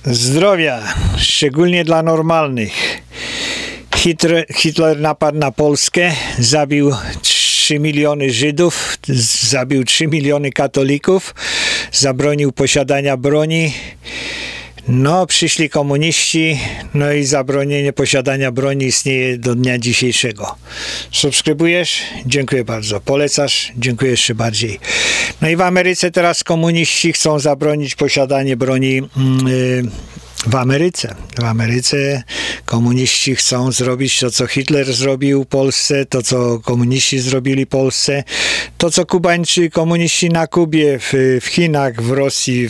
Zdrowia, szczególnie dla normalnych. Hitler napadł na Polskę, zabił 3 miliony Żydów, zabił 3 miliony katolików, zabronił posiadania broni. No, przyszli komuniści, no i zabronienie posiadania broni istnieje do dnia dzisiejszego. Subskrybujesz? Dziękuję bardzo. Polecasz? Dziękuję jeszcze bardziej. No i w Ameryce teraz komuniści chcą zabronić posiadanie broni w Ameryce. W Ameryce komuniści chcą zrobić to, co Hitler zrobił Polsce, to, co komuniści zrobili Polsce, to, co Kubańczycy, komuniści na Kubie, w Chinach, w Rosji,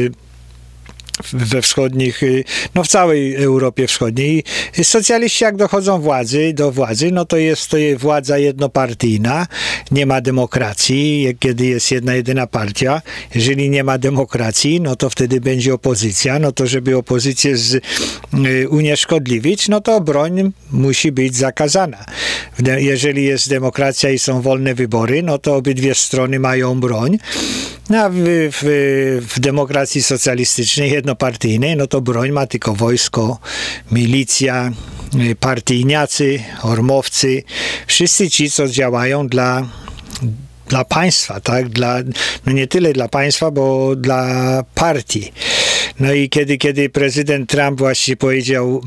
we wschodnich, no w całej Europie Wschodniej. Socjaliści jak dochodzą do władzy, no to jest władza jednopartyjna, nie ma demokracji, kiedy jest jedna, jedyna partia. Jeżeli nie ma demokracji, no to wtedy będzie opozycja, no to żeby opozycję unieszkodliwić, no to broń musi być zakazana. Jeżeli jest demokracja i są wolne wybory, no to obydwie strony mają broń. A w demokracji socjalistycznej, jednopartyjnej, no to broń ma tylko wojsko, milicja, partyjniacy, ormowcy, wszyscy ci, co działają dla państwa, tak? No nie tyle dla państwa, bo dla partii. No i kiedy prezydent Trump właśnie powiedział,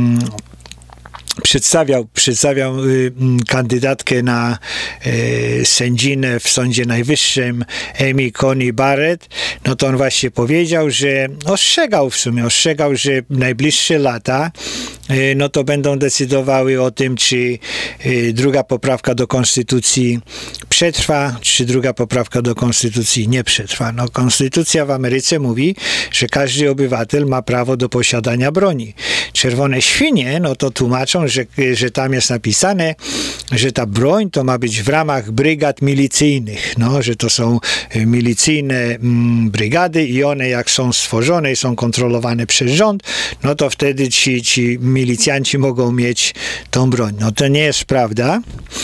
przedstawiał kandydatkę na sędzinę w Sądzie Najwyższym, Amy Coney Barrett, no to on właśnie powiedział, że ostrzegał, że najbliższe lata no to będą decydowały o tym, czy druga poprawka do Konstytucji przetrwa, czy druga poprawka do Konstytucji nie przetrwa. No, Konstytucja w Ameryce mówi, że każdy obywatel ma prawo do posiadania broni. Czerwone świnie, no to tłumaczą, że tam jest napisane, że ta broń to ma być w ramach brygad milicyjnych, no, że to są milicyjne brygady i one jak są stworzone i są kontrolowane przez rząd, no to wtedy ci milicjanci mogą mieć tą broń. No to nie jest prawda.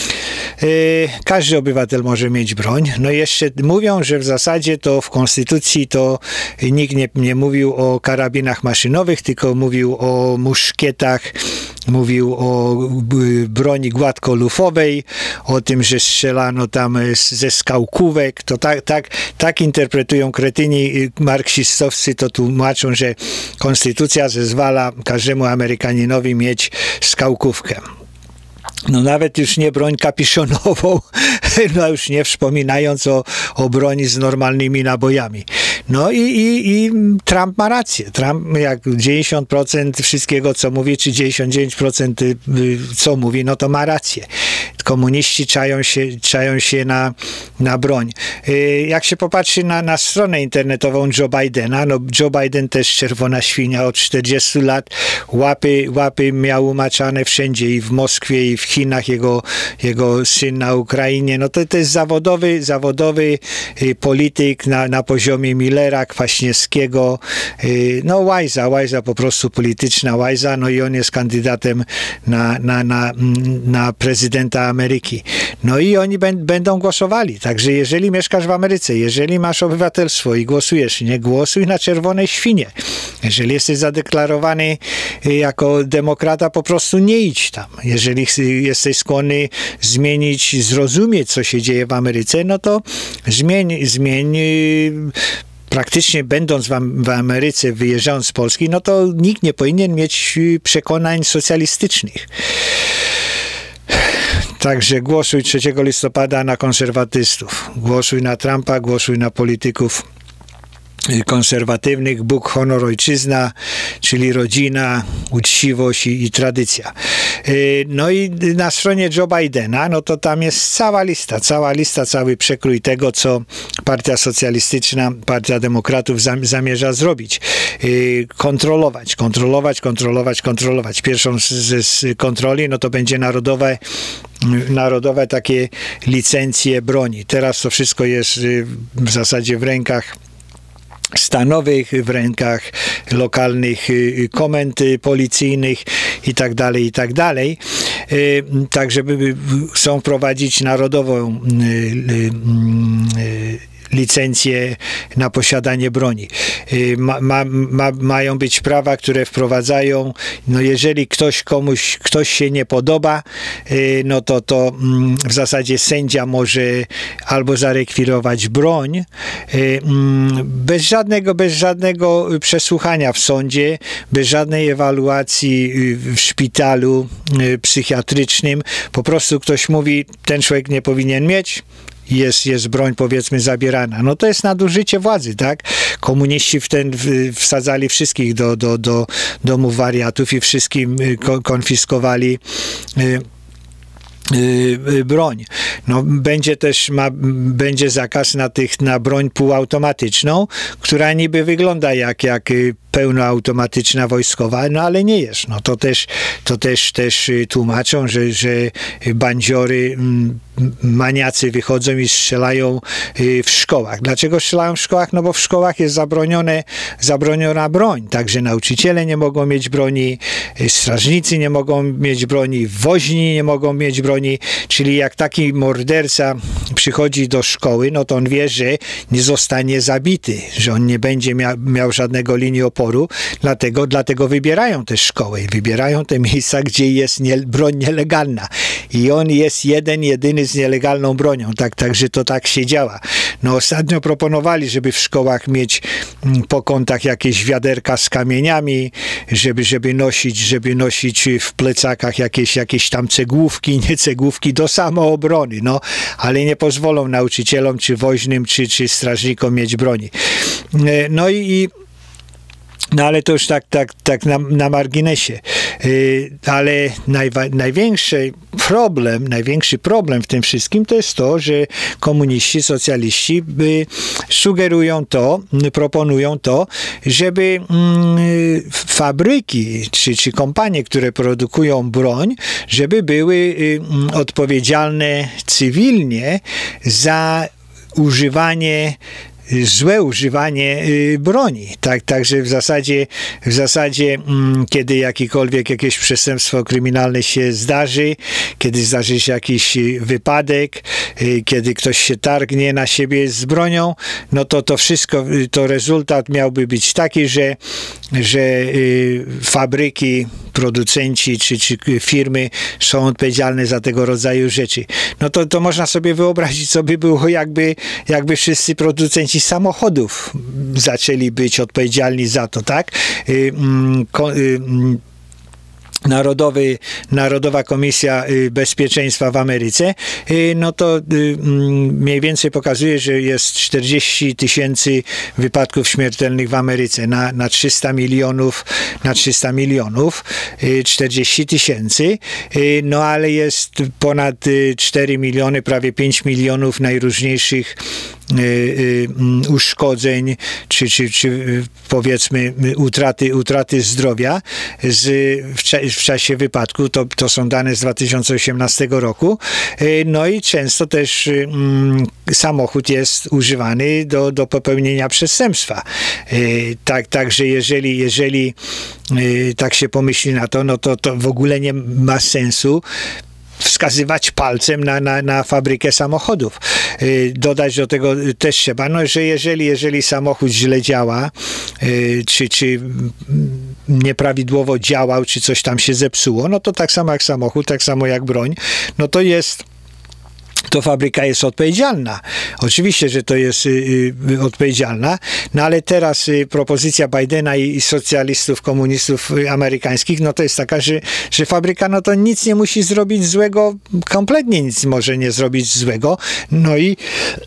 Każdy obywatel może mieć broń. No jeszcze mówią, że w zasadzie to w Konstytucji to nikt nie mówił o karabinach maszynowych, tylko mówił o muszkietach, mówił o broni gładkolufowej, o tym, że strzelano tam ze skałkówek. To tak interpretują kretyni marksistowscy, to tłumaczą, że Konstytucja zezwala każdemu Amerykaninowi mieć skałkówkę. No nawet już nie broń kapiszonową, no już nie wspominając o broni z normalnymi nabojami. No i Trump ma rację. Trump jak 90% wszystkiego, co mówi, czy 99% co mówi, no to ma rację. Komuniści czają się na broń. Jak się popatrzy na stronę internetową Joe Bidena, no Joe Biden też czerwona świnia od 40 lat, łapy miał umaczane wszędzie i w Moskwie, i w Chinach, jego syn na Ukrainie. No to jest zawodowy polityk na poziomie Millera, Kwaśniewskiego, no łajza po prostu polityczna łajza, no i on jest kandydatem na prezydenta Ameryki. No i oni będą głosowali. Także jeżeli mieszkasz w Ameryce, jeżeli masz obywatelstwo i głosujesz, nie głosuj na czerwone świnie. Jeżeli jesteś zadeklarowany jako demokrata, po prostu nie idź tam. Jeżeli jesteś skłonny zrozumieć, co się dzieje w Ameryce, no to zmień praktycznie będąc w Ameryce, wyjeżdżając z Polski, no to nikt nie powinien mieć przekonań socjalistycznych. Także głosuj 3 listopada na konserwatystów. Głosuj na Trumpa, głosuj na polityków konserwatywnych, Bóg, honor, ojczyzna, czyli rodzina, uczciwość i tradycja. No i na stronie Joe Bidena, no to tam jest cała lista, cały przekrój tego, co Partia Socjalistyczna, Partia Demokratów zamierza zrobić. Kontrolować. Pierwszą z kontroli, no to będzie narodowe takie licencje broni. Teraz to wszystko jest w zasadzie w rękach stanowych, w rękach lokalnych komend policyjnych i tak dalej. Tak, żeby chcą wprowadzić licencję na posiadanie broni. Mają być prawa, które wprowadzają, no jeżeli ktoś się nie podoba, no to w zasadzie sędzia może albo zarekwirować broń bez żadnego przesłuchania w sądzie, bez żadnej ewaluacji w szpitalu psychiatrycznym. Po prostu ktoś mówi, ten człowiek nie powinien mieć, jest broń, powiedzmy, zabierana. No to jest nadużycie władzy, tak? Komuniści wsadzali wszystkich do domów wariatów i wszystkim konfiskowali broń. No, będzie zakaz na broń półautomatyczną, która niby wygląda jak pełnoautomatyczna wojskowa, no ale nie jest. No to też tłumaczą, że bandziory, maniacy wychodzą i strzelają w szkołach. Dlaczego strzelają w szkołach? No bo w szkołach jest zabroniona broń. Także nauczyciele nie mogą mieć broni, strażnicy nie mogą mieć broni, woźni nie mogą mieć broni. Czyli jak taki morderca przychodzi do szkoły, no to on wie, że nie zostanie zabity, że on nie będzie miał żadnego linii oporu. Dlatego wybierają te szkoły, wybierają te miejsca, gdzie jest broń nielegalna. I on jest jedyny z nielegalną bronią. Także to tak się działa. No ostatnio proponowali, żeby w szkołach mieć po kątach jakieś wiaderka z kamieniami, żeby nosić w plecakach jakieś tam cegłówki, nie cegłówki do samoobrony, no, ale nie pozwolą nauczycielom, czy woźnym, czy strażnikom mieć broni. No ale to już tak na marginesie. Ale największy problem w tym wszystkim to jest to, że komuniści, socjaliści sugerują proponują to, żeby fabryki czy kompanie, które produkują broń, żeby były odpowiedzialne cywilnie za złe używanie broni. Także w zasadzie kiedy jakieś przestępstwo kryminalne się zdarzy, kiedy zdarzy się jakiś wypadek, kiedy ktoś się targnie na siebie z bronią, no to wszystko, to rezultat miałby być taki, że fabryki, producenci czy firmy są odpowiedzialne za tego rodzaju rzeczy. No to można sobie wyobrazić, co by było, jakby wszyscy producenci samochodów zaczęli być odpowiedzialni za to, tak? Narodowa Komisja Bezpieczeństwa w Ameryce, no to mniej więcej pokazuje, że jest 40 000 wypadków śmiertelnych w Ameryce na 300 milionów, 40 000, no ale jest ponad 4 miliony, prawie 5 milionów najróżniejszych uszkodzeń, czy powiedzmy utraty zdrowia w czasie wypadku. To są dane z 2018 roku. No i często też samochód jest używany do popełnienia przestępstwa. Także jeżeli tak się pomyśli na to, no to w ogóle nie ma sensu wskazywać palcem na fabrykę samochodów. Dodać do tego też trzeba, no, że jeżeli samochód źle działa, czy nieprawidłowo działał, czy coś tam się zepsuło, no to tak samo jak samochód, tak samo jak broń, no to fabryka jest odpowiedzialna. Oczywiście, że to jest odpowiedzialna, no ale teraz propozycja Bidena i socjalistów, komunistów amerykańskich, no to jest taka, że fabryka no to nic nie musi zrobić złego, kompletnie nic może nie zrobić złego, no i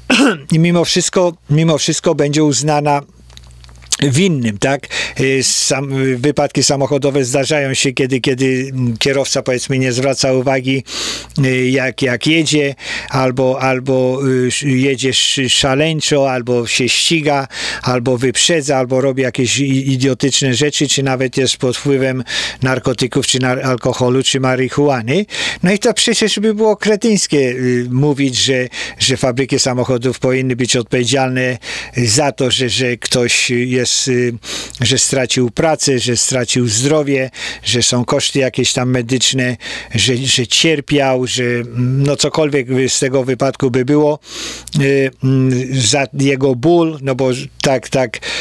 mimo wszystko będzie uznana winnym, tak? Wypadki samochodowe zdarzają się, kiedy kierowca, powiedzmy, nie zwraca uwagi, jak jedzie, albo jedzie szaleńczo, albo się ściga, albo wyprzedza, albo robi jakieś idiotyczne rzeczy, czy nawet jest pod wpływem narkotyków, czy alkoholu, czy marihuany. No i to przecież by było kretyńskie mówić, że fabryki samochodów powinny być odpowiedzialne za to, że ktoś jest że stracił pracę, że stracił zdrowie, że są koszty jakieś tam medyczne, że cierpiał, że no cokolwiek z tego wypadku by było, za jego ból, no bo tak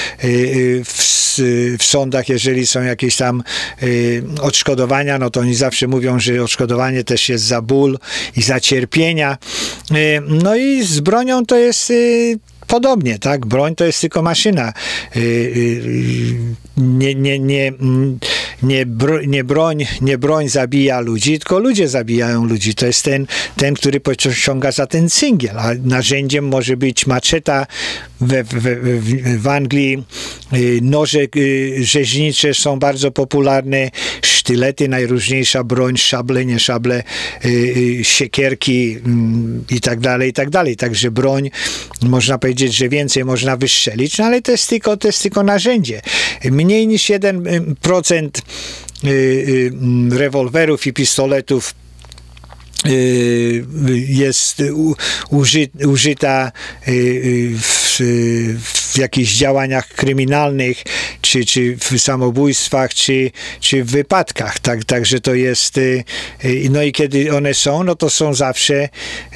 w sądach, jeżeli są jakieś tam odszkodowania, no to oni zawsze mówią, że odszkodowanie też jest za ból i za cierpienia. No i z bronią to jest podobnie, tak? Broń to jest tylko maszyna. Nie broń zabija ludzi, tylko ludzie zabijają ludzi. To jest ten, który pociąga za ten cyngiel, a narzędziem może być maczeta. W Anglii noże rzeźnicze są bardzo popularne, sztylety, najróżniejsza broń, szable, nie szable, siekierki i tak dalej, i tak dalej. Także broń, można powiedzieć, że więcej można wystrzelić, no ale to jest tylko narzędzie. Mniej niż 1% rewolwerów i pistoletów jest użyta w jakichś działaniach kryminalnych, czy w samobójstwach, czy w wypadkach. Także to jest, no i kiedy one są, no to są zawsze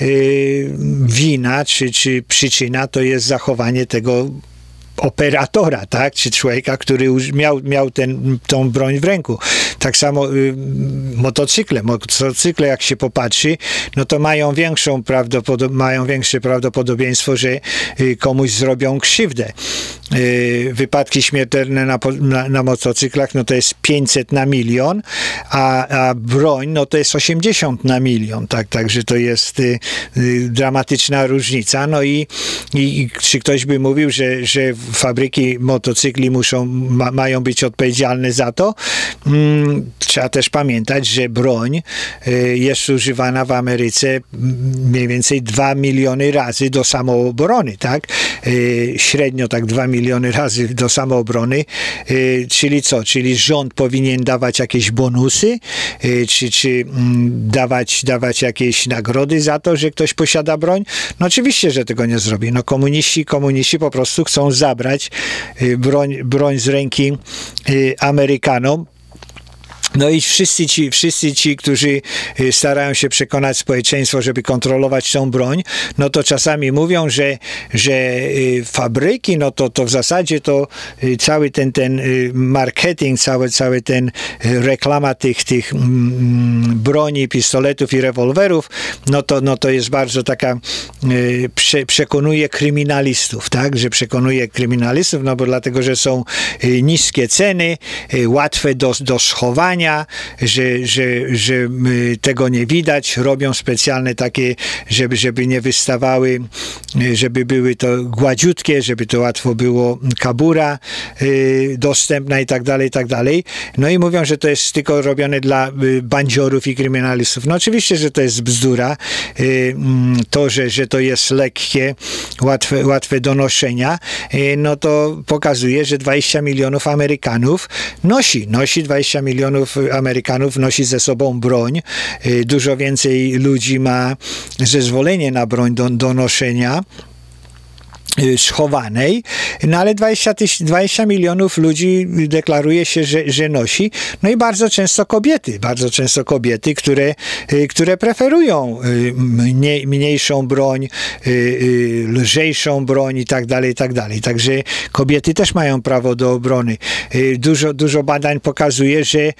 wina, czy przyczyna, to jest zachowanie tego operatora, tak? Czy człowieka, który miał tą broń w ręku. Tak samo motocykle, jak się popatrzy, no to mają większe prawdopodobieństwo, że komuś zrobią krzywdę. Wypadki śmiertelne na motocyklach, no to jest 500 na milion, a broń, no to jest 80 na milion, tak? Także to jest dramatyczna różnica. No i czy ktoś by mówił, że fabryki motocykli mają być odpowiedzialne za to? Trzeba też pamiętać, że broń jest używana w Ameryce mniej więcej 2 miliony razy do samoobrony, tak? Średnio tak 2 miliony razy do samoobrony, czyli co? Czyli rząd powinien dawać jakieś bonusy, czy dawać jakieś nagrody za to, że ktoś posiada broń? No oczywiście, że tego nie zrobi. No komuniści po prostu chcą zabrać broń z ręki Amerykanom. No i wszyscy ci, którzy starają się przekonać społeczeństwo, żeby kontrolować tą broń, no to czasami mówią, że fabryki, no to w zasadzie to cały ten marketing, cały ten reklama tych broni, pistoletów i rewolwerów, no to jest bardzo taka, przekonuje kryminalistów, tak, że przekonuje kryminalistów, no bo dlatego, że są niskie ceny, łatwe do schowania, że tego nie widać, robią specjalne takie, żeby nie wystawały, żeby były to gładziutkie, żeby to łatwo było, kabura dostępna i tak dalej, i tak dalej. No i mówią, że to jest tylko robione dla bandziorów i kryminalistów. No oczywiście, że to jest bzdura. To, że to jest lekkie, łatwe do noszenia, no to pokazuje, że 20 milionów Amerykanów nosi 20 milionów Amerykanów nosi ze sobą broń. Dużo więcej ludzi ma zezwolenie na broń do noszenia schowanej, no ale 20 milionów ludzi deklaruje się, że nosi. No i bardzo często kobiety, które preferują mniejszą broń, lżejszą broń i tak dalej, i tak dalej. Także kobiety też mają prawo do obrony. Dużo badań pokazuje, że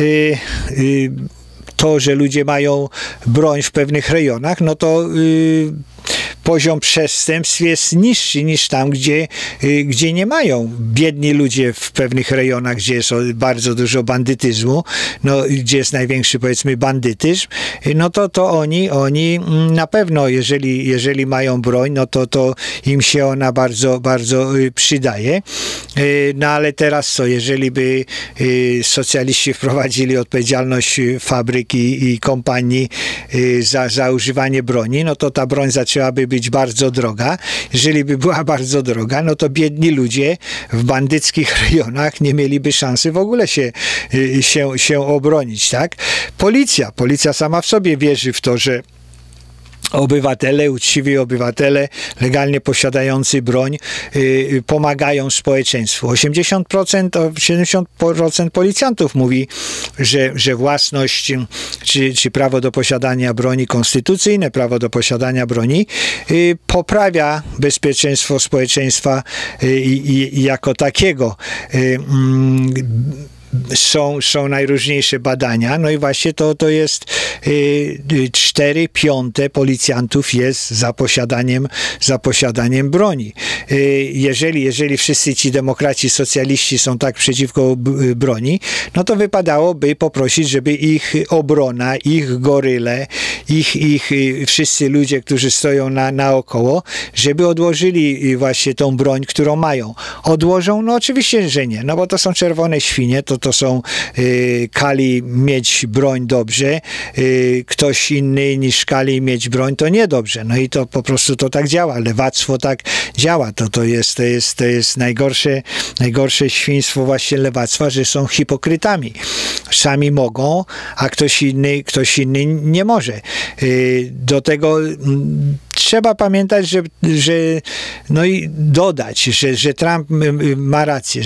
to, że ludzie mają broń w pewnych rejonach, no to poziom przestępstw jest niższy niż tam, gdzie nie mają. Biedni ludzie w pewnych rejonach, gdzie jest bardzo dużo bandytyzmu, no, gdzie jest największy, powiedzmy, bandytyzm, no to oni na pewno, jeżeli mają broń, no to im się ona bardzo, bardzo przydaje. No ale teraz co, jeżeli by socjaliści wprowadzili odpowiedzialność fabryk i kompanii za używanie broni, no to ta broń zaczęłaby być bardzo droga. Jeżeli by była bardzo droga, no to biedni ludzie w bandyckich rejonach nie mieliby szansy w ogóle się obronić, tak? Policja sama w sobie wierzy w to, obywatele, uczciwi obywatele, legalnie posiadający broń, pomagają społeczeństwu. 70% policjantów mówi, że własność czy prawo do posiadania broni, konstytucyjne prawo do posiadania broni poprawia bezpieczeństwo społeczeństwa jako takiego. Są najróżniejsze badania, no i właśnie to jest 4/5 policjantów jest za posiadaniem broni. Jeżeli wszyscy ci demokraci, socjaliści są tak przeciwko broni, no to wypadałoby poprosić, żeby ich obrona, ich goryle, ich wszyscy ludzie, którzy stoją naokoło, żeby odłożyli właśnie tą broń, którą mają. Odłożą? No oczywiście, że nie, no bo to są czerwone świnie, to są kali mieć broń dobrze, ktoś inny niż kali mieć broń to niedobrze. No i to po prostu to tak działa. Lewactwo tak działa. To jest najgorsze świństwo właśnie lewactwa, że są hipokrytami. Sami mogą, a ktoś inny nie może. Do tego trzeba pamiętać, że no i dodać, że Trump ma rację,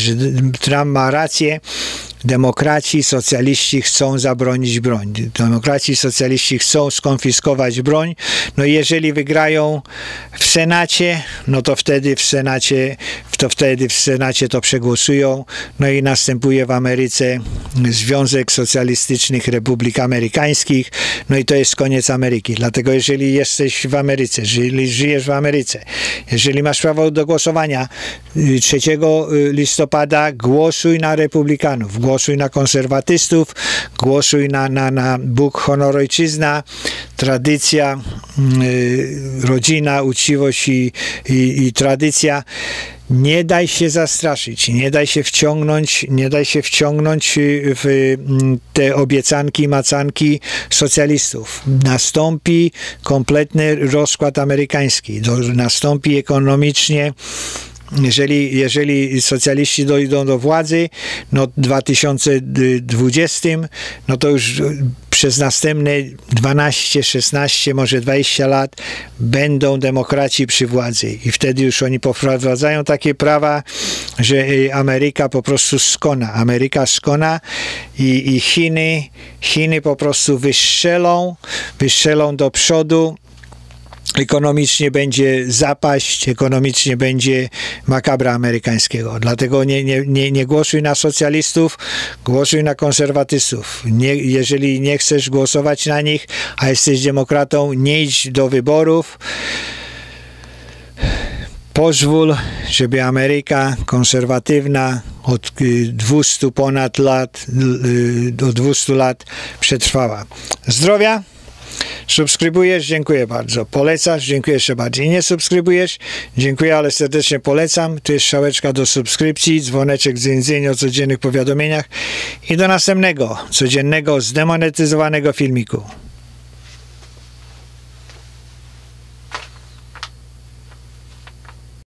Demokraci, socjaliści chcą zabronić broń. Demokraci, socjaliści chcą skonfiskować broń. No i jeżeli wygrają w Senacie, no to wtedy w Senacie to przegłosują. No i następuje w Ameryce Związek Socjalistycznych Republik Amerykańskich. No i to jest koniec Ameryki. Dlatego jeżeli jesteś w Ameryce, jeżeli żyjesz w Ameryce, jeżeli masz prawo do głosowania 3 listopada, głosuj na republikanów, głosuj na konserwatystów, głosuj na Bóg, honor, ojczyzna, tradycja, rodzina, uczciwość i tradycja. Nie daj się zastraszyć, nie daj się wciągnąć w te obiecanki, macanki socjalistów. Nastąpi kompletny rozkład amerykański, nastąpi ekonomicznie. Jeżeli socjaliści dojdą do władzy, no w 2020, no to już przez następne 12, 16, może 20 lat będą demokraci przy władzy i wtedy już oni poprowadzają takie prawa, że Ameryka po prostu skona. Ameryka skona i Chiny po prostu wystrzelą do przodu. Ekonomicznie będzie zapaść, ekonomicznie będzie makabra amerykańskiego. Dlatego nie głosuj na socjalistów, głosuj na konserwatystów. Jeżeli nie chcesz głosować na nich, a jesteś demokratą, nie idź do wyborów. Pozwól, żeby Ameryka konserwatywna od 200 ponad lat, do 200 lat przetrwała. Zdrowia! Subskrybujesz? Dziękuję bardzo. Polecasz? Dziękuję jeszcze bardziej. Nie subskrybujesz? Dziękuję, ale serdecznie polecam. Tu jest strzałeczka do subskrypcji, dzwoneczek dzyń o codziennych powiadomieniach i do następnego, codziennego, zdemonetyzowanego filmiku.